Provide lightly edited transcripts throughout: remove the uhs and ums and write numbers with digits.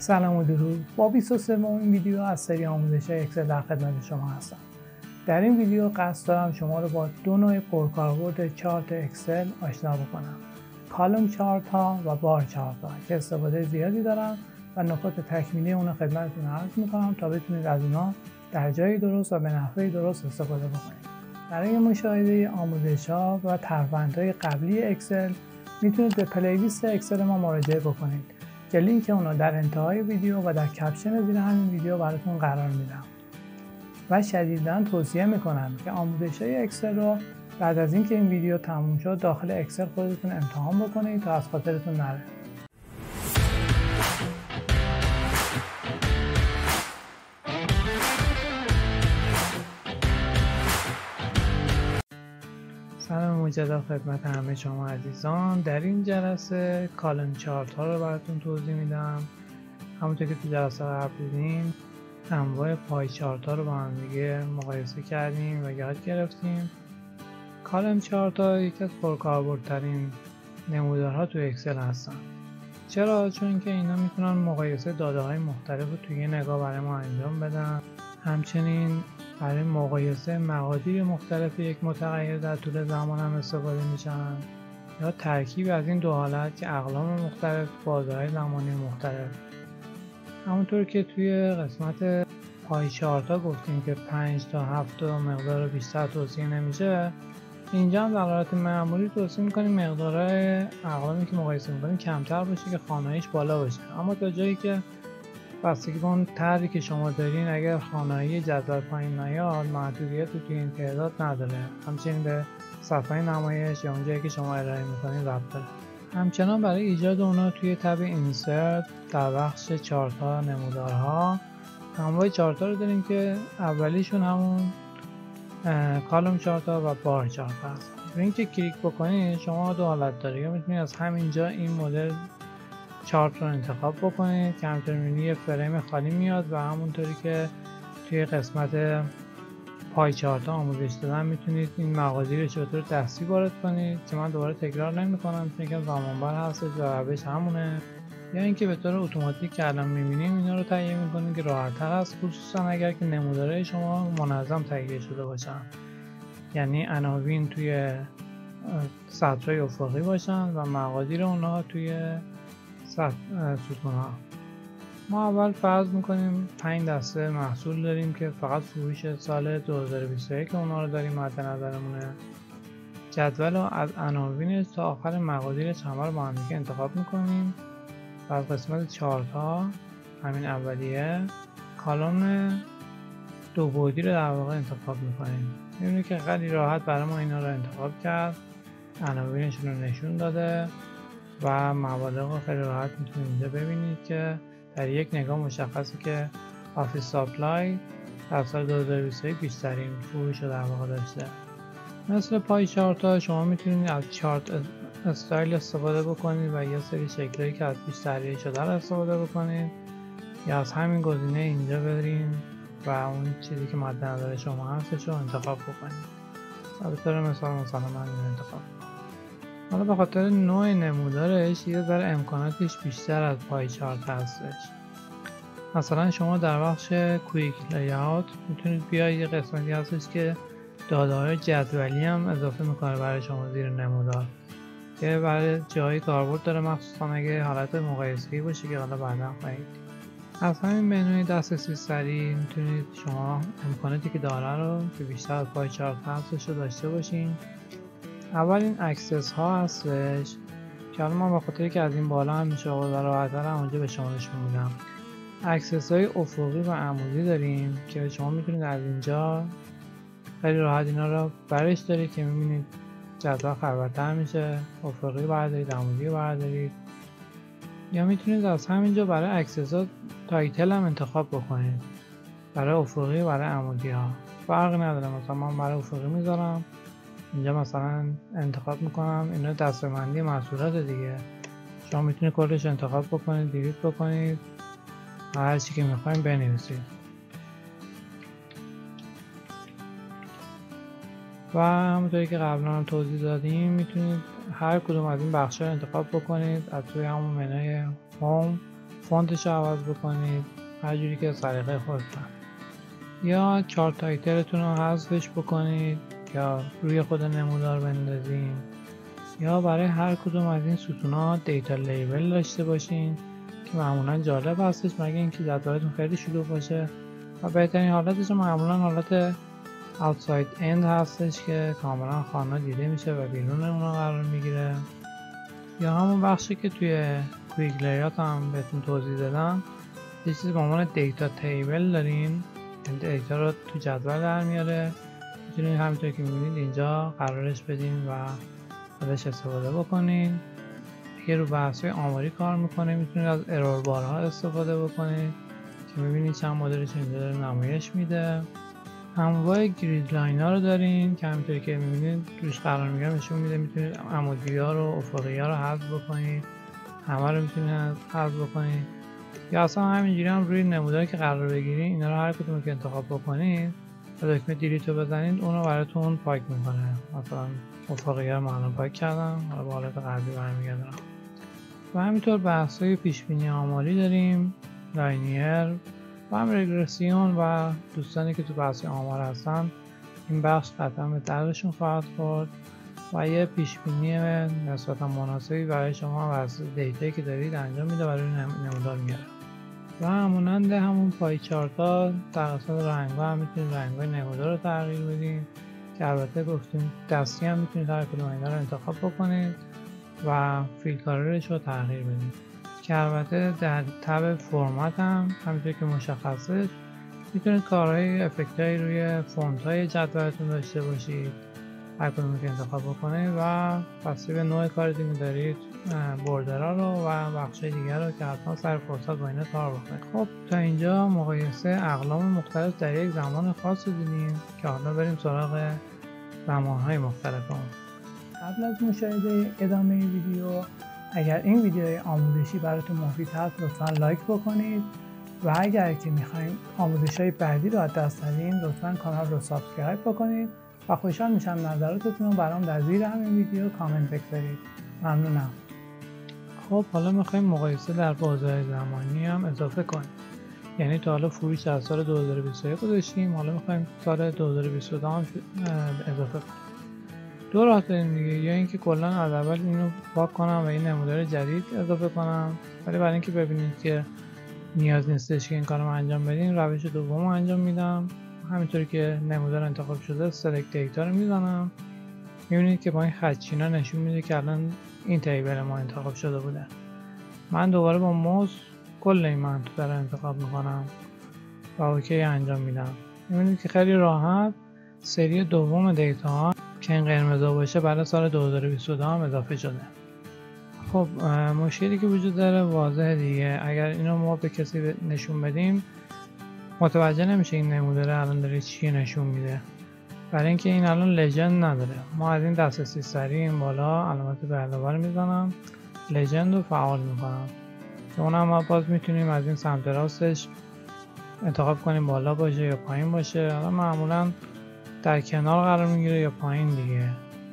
سلام و درود. با 23مین ویدیو از سری آموزش‌های اکسل در خدمت شما هستم. در این ویدیو قصد دارم شما رو با دو نوع پرکاربرد چارت اکسل آشنا بکنم: کالم چارت ها و بار چارت ها که استفاده زیادی دارم و نکات تکمیلی اون رو خدمتتون عرض میکنم تا بتونید از اینا در جای درست و به نحوه درست استفاده بکنید. برای مشاهده آموزش‌ها و ترفندهای قبلی اکسل میتونید به پلیلیست اکسل ما مراجعه بکنید که لینک اونو در انتهای ویدیو و در کپشن زیر همین ویدیو براتون قرار میدم. و شدیداً توصیه میکنم که آموزش‌های اکسل رو بعد از اینکه این ویدیو تموم شد داخل اکسل خودتون امتحان بکنید تا از خاطرتون نره. سلام مجدد خدمت همه شما عزیزان. در این جلسه کالم چارت ها رو براتون توضیح میدم. همونطور که تو جلسه قبل دیدیم انواع پای چارت ها رو با هم دیگه مقایسه کردیم و یاد گرفتیم. کالم چارت ها یکی از پرکاربردترین نمودارها تو اکسل هستن. چرا؟ چون که اینا میتونن مقایسه داده های مختلف رو توی نگاه برای ما انجام بدن. همچنین برای مقایسه مقادیر مختلف یک متغیر در طول زمان هم استفاده میشن، یا ترکیب از این دو حالت که اقلام مختلف بازه‌های زمانی مختلف. همونطور که توی قسمت پای چارت ها گفتیم که 5 تا 7 مقدار بیشتر توصیه نمیشه، اینجا هم در حالت معمولی توصیه میکنیم مقدارهای اقلامی که مقایسه میکنیم کمتر باشه که خواناییش بالا باشه. اما تا جایی که بستگی به اون طرحی که شما دارین، اگر خوانایی جدول پایین نیاد محدودیتی توی این تعداد نداره. همچنین به صفحه نمایش یا اونجایی که شما ارائه میکنین ربط داره. همچنان برای ایجاد اونا توی تب اینسرت در بخش چارت ها نمودارها انواع چارت ها رو داریم که اولیشون همون کالم چارت ها و بار چارت هست. برای اینکه کلیک بکنید شما دو حالت داره: یا میتونید از همینجا این مدل چارت رو انتخاب بکنید که همینطور می‌بینید یه فریم خالی میاد و همونطوری که توی قسمت پای چارت ها آموزش دادم میتونید این مقادیرش رو به طور دستی وارد کنید که من دوباره تکرار نمی‌کنم چون که زمانبر هستش و روش همونه. یا اینکه به طور اتوماتیک که الان می‌بینیم اینا رو تهیه می‌کنید که راحت‌تر است، خصوصا اگر که نمودارهای شما منظم تهیه شده باشن، یعنی عناوین توی سطرهای افقی باشن و مقادیر اونها توی ستون ها. ما اول فرض میکنیم 5 دسته محصول داریم که فقط فروش سال 2021 که اونا رو داریم مد نظرمونه. جدول رو از عناوینش تا آخر مقادیرش همه رو با هم دیگه انتخاب میکنیم و از قسمت چارت ها همین اولیه کالم دو بعدی رو در واقع انتخاب میکنیم. میبینید که خیلی راحت برای ما اینا رو انتخاب کرد، عناوینشون رو نشون داده و مبالغ رو خیلی راحت میتونید اینجا ببینید که در یک نگاه مشخصه که آفیس ساپلای در سال 2021 بیشترین فروش رو در واقع داشته. مثل پای چارت ها شما میتونید از چارت استایل استفاده بکنید و یه سری شکلایی که از پیش طراحی شده رو استفاده بکنید، یا از همین گزینه اینجا برین و اون چیزی که مد نظر شما هستش رو انتخاب بکنید. به طور مثال من این انتخاب. حالا به خاطر نوع نمودارش یه ذره امکاناتش بیشتر از پای چارت هستش. مثلا شما در بخش کویک لی‌آوت میتونید بیاید یه قسمتی هستش که داده‌های جدولی هم اضافه میکنه برای شما زیر نمودار که برای جایی کاربرد داره، مخصوصا اگه حالت مقایسه‌ای باشه که حالا بعدا خواهید. از همین منوی دسترسی سریع میتونید شما امکاناتی که داره رو که بیشتر از پای چارت هستش رو داشته باشین. اول این اکسس ها هستش که حالا من به خاطری که از این بالا هم میشه و راحت‌تر اونجا به شما نشون میدم. اکسس های افقی و عمودی داریم که شما میتونید از اینجا خیلی راحت اینا رو برش دارید که میبینید جدول خلوت‌تر میشه. افقی بردارید، عمودی بردارید، یا میتونید از همینجا برای اکسس ها تایتل هم انتخاب بکنید، برای افقی و برای عمودی ها فرق نداره. مثلا من برای افقی میذارم اینجا، مثلا انتخاب میکنم اینا دسته‌بندی محصولات دیگه. شما میتونید کلش انتخاب بکنید، دیلیت بکنید، هر چی که میخواین بنویسید. و همونطوری که قبلا هم توضیح دادیم میتونید هر کدوم از این بخش‌ها رو انتخاب بکنید از توی همون منوی هوم فونتش رو عوض بکنید هر جوری که سلیقه خودتون، یا چارت تایتلتون رو حذفش بکنید یا روی خود نمودار بندازین، یا برای هر کدوم از این ستون‌ها دیتا لیبل داشته باشین که معمولا جالب هستش، مگه اینکه جدولتون خیلی شلوغ باشه. و بهترین حالتش معمولا حالت outside end هستش که کاملا خانه دیده میشه و بیرون اونا قرار میگیره، یا همون بخشی که توی کویک لیات هم بهتون توضیح دادم، یه چیزی به عنوان دیتا تیبل دارین، این دیتا رو تو جدول در میاره. میتونید همینطور که میبینید اینجا قرارش بدین و ازش استفاده بکنین. اگه رو بحث‌های آماری کار میکنه میتونید از ارور بارها استفاده بکنید که میبینید چند مدلش اینجا داره نمایش میده. انواع گرید لاین ها رو دارین که همینطوری که میبینید روش قرار میگیره نشون میده میتونید عمودی ها رو افقی ها رو حذف بکنید، همه رو میتونید حذف بکنید، یا اصلا همینجوری هم روی نموداری که قرار بگیرید اینا رو هر کدوم که انتخاب بکنید و دکمه دیلیت رو بزنید اون رو براتون پاک میکنه. مثلا افقی ها رو من پاک کردم، حالا به حالت قبلی برمیگردم. و همینطور بحث‌های پیشبینی آماری داریم، لاینیر و هم رگرسیون، و دوستانی که تو بحث آمار هستن این بخش قطعا به دردشون خواهد خورد و یه پیشبینی نسبتا مناسبی برای شما و از دیتایی که دارید انجام میده برای نمودار میاره. و همونند همون پای چارتا در قسمت رنگ‌ها هم میتونید رنگ‌های نمودار رو تغییر بدین که البته گفتیم دستی هم میتونید هر کدوم اینا رو انتخاب بکنید و فیل کالرش رو تغییر بدید که البته در تب فرمت هم همینطور که مشخصه میتونید کارهای افکتایی روی فونت های جدولتون داشته باشید، هر کدوم که انتخاب بکنید و بسته به نوع کاری که دارید بوردرها رو و بخشای دیگر رو که حتما سر فرصت با اینا کار بکنید. خب تا اینجا مقایسه اقلام مختلف در یک زمان خاص دیدیم که حالا بریم سراغ زمانهای مختلف اون. قبل از مشاهده ادامه ویدیو اگر این ویدیوی آموزشی براتون مفید هست لطفا لایک بکنید و اگر که میخوایم آموزش‌های بعدی رو از دست ندین لطفا کانال رو سابسکرایب بکنید و خوشحال میشم نظراتتون رو برام در زیر همین ویدیو کامنت بگذارید. ممنونم. خب حالا میخوایم مقایسه در بازه زمانی هم اضافه کنیم، یعنی تا حالا فروش از سال 2021 رو داشتیم، حالا میخوایم سال 2022 هم اضافه کنیم. دو راه داریم دیگه، یا اینکه کلا از اول اینو پاک کنم و این نمودار جدید اضافه کنم، ولی برای اینکه ببینید که نیاز نیستش که این کارو انجام بدین روش دوم انجام میدم. همینطوری که نمودار انتخاب شده سلکت دیتا رو میزنم، میبینید که با این خطچینا نشون میده که الان این تیبل ما انتخاب شده بوده. من دوباره با موس کل این منطقه رو انتخاب میکنم و اوکی انجام میدم. میبینید که خیلی راحت سری دوم دیتا ها که این قرمزا باشه برای سال 2022 هم اضافه شده. خب مشکلی که وجود داره واضحه دیگه، اگر اینو ما به کسی نشون بدیم متوجه نمیشه این نمودار الان داره چی نشون میده، برای اینکه این الان لژند نداره. ما از این دسترسی سریع این بالا علامت به علاوه رو میزنم، لژند رو فعال میکنم که اونم ما باز میتونیم از این سمت راستش انتخاب کنیم بالا باشه یا پایین باشه. حالا معمولا در کنار قرار میگیره یا پایین دیگه،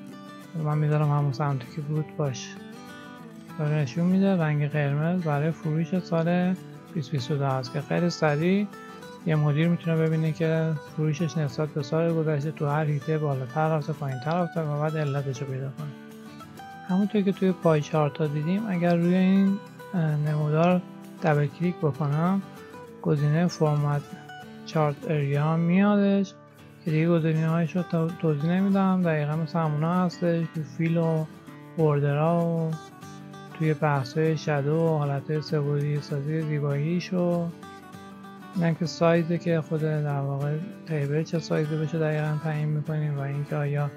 من میذارم همون سمتی که بود باشه. داره نشون میده رنگ قرمز برای فروش سال 2022 هست که خیلی سریع یه مدیر میتونه ببینه که فروشش نسبت به سال گذشته تو هر هیته بالاتر رفته پایینتر رفته و بعد علتش رو پیدا کنه. همونطور که توی پای چارت دیدیم اگر روی این نمودار دبل کلیک بکنم گزینه فرمت چارت اریا میادش که دیگه گزینه هایش رو توضیح نمیدم، دقیقا مثل همونا هستش. تو فیل و بوردرها و توی بحث‌های شادو و حالتهای سه‌بعدی سازی زیباییش و اینم که سایزی که خود در واقع تیبل چه سایزی بشه دقیقا تعیین میکنیم و اینکه آیا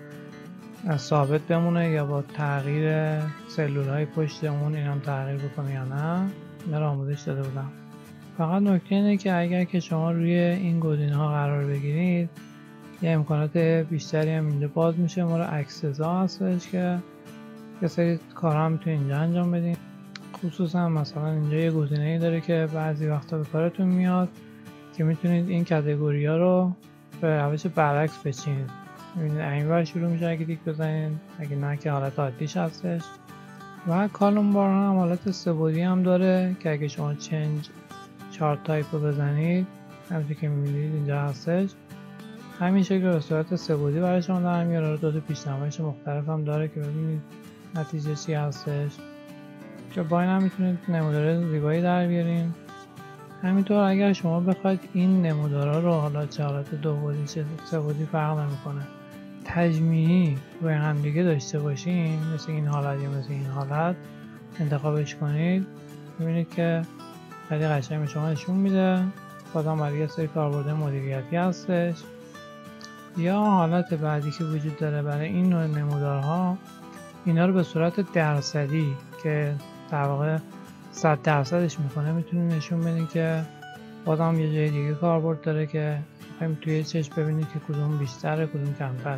ثابت بمونه یا با تغییر سلول های پشت اون اینم تغییر بکنه یا نه. اینا رو آموزش داده بودم. فقط نکته اینه که اگر که شما روی این گزینه ها قرار بگیرید یه امکانات بیشتری هم اینجا باز میشه. مورد اکسس ها هستش که یه سری کارها میتونید اینجا انجام بدین، خصوصا مثلا اینجا یه گزینه‌ای داره که بعضی وقتا به کارتون میاد که میتونید این کاتگوری ها رو به روش برعکس بچینید. ببینید اینور شروع میشه اگه دیک بزنید، اگه نه که حالت عادیش هستش. و کالوم بار هم حالت سه‌بعدی هم داره که اگه شما چنج چارت تایپ رو بزنید همونطور که می‌بینید اینجا هستش، همین شکل به صورت سه‌بعدی برای شما در میاره. دو تا پیشنمایش مختلف هم داره که ببینید نتیجه چی هستش، که با این هم میتونید نمودار زیبایی در بیارین. همینطور اگر شما بخواید این نمودارا رو حالا چه حالت دو بعدی چه سه‌بعدی فرق نمیکنه تجمیعی روی هم دیگه داشته باشین، مثل این حالت یا مثل این حالت انتخابش کنید، میبینید که خیلی قشنگ به شما نشون میده. بازم برای یه سری کاربرد مدیریتی هستش. یا حالت بعدی که وجود داره برای این نوع نمودارها، اینا رو به صورت درصدی که در واقع 100% میکنه میتونید نشون بدین که بازم یه جای دیگه کاربرد داره که میخوایم توی چشم ببینید که کدوم بیشتره کدوم کمتره.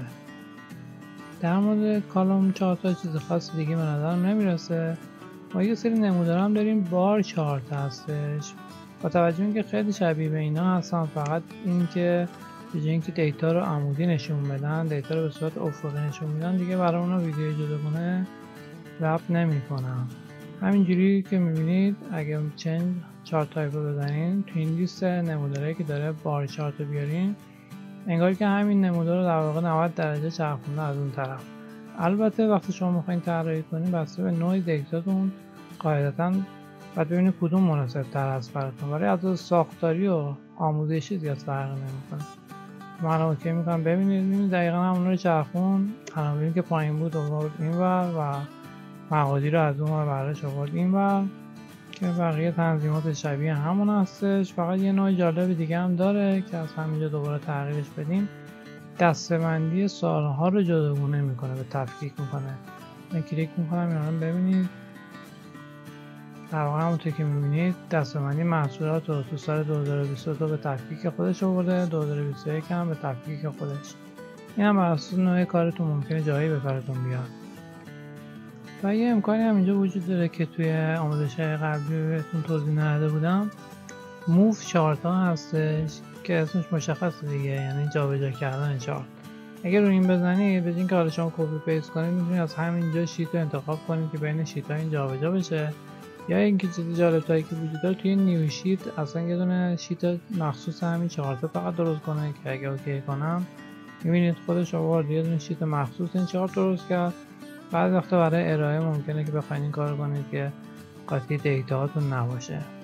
در مورد کالوم چارت ها چیز خاصی دیگه به نظرم نمیرسه. ما یه سری نمودار هم داریم بار چارت هستش، با توجه اینکه خیلی شبیه به اینا هستن، فقط اینکه به جای اینکه دیتا رو عمودی نشون بدن دیتا رو به صورت افقی نشون میدن، دیگه برای اونا ویدیو جداگانه ضبط نمی‌کنم. همینجوری که میبینید اگه چنج چارت تایپ رو بزنین تو این لیست نمودارهایی که داره بار چارت رو بیارین، انگار که همین نمودار رو در واقع 90 درجه چرخونده از اون طرف. البته وقتی شما میخواین طراحی کنین بسته به نوع دیتاتون قاعدتاً باید ببینید کدوم مناسب تر است براتون، ولی از ساختاری و آموزشی زیاد فرق نمیکنه. من اوکی میکنم ببینید دقیقاً همون رو چرخون، عناوینی که پایین بود آورد اینور و مقادیر رو از اون ور براش آورد اینور، که بقیه تنظیمات شبیه همون هستش. فقط یه نوع جالب دیگه هم داره که از همینجا دوباره تغییرش بدیم، دسته‌بندی سوال‌ها رو جداگونه میکنه، به تفکیک میکنه. من کلیک میکنم اینا رو ببینید، در واقع همونطور که میبینید دسته‌بندی محصولات رو تو سال 2022 به تفکیک خودش آورده، 2021 هم به تفکیک خودش. این هم بر اساس نوع کارتون ممکنه جایی به کارتون بیاد. و یه امکانی هم اینجا وجود داره که توی آموزش‌های قبلی بهتون توضیح نداده بودم، موو چارت ها هستش که اسمش مشخصه دیگه، یعنی جابجا کردن چارت. اگر رو این بزنید به اینکه حالا شما کپی پیست کنید میتونید از همینجا شیت رو انتخاب کنید که بین شیت ها این جابجا بشه، یا اینکه چیز جالب تایی که وجود داره توی نیو شیت اصلا یه دونه شیت مخصوص همین چارت فقط درست کنه، که اگه اوکی کنم میبینید خودش آورد یه دونه شیت مخصوص این چارت درست کرد. بعد وقتا برای ارائه ممکنه که بخواید این کارو کنید که قاطی دیتا هاتون نباشه.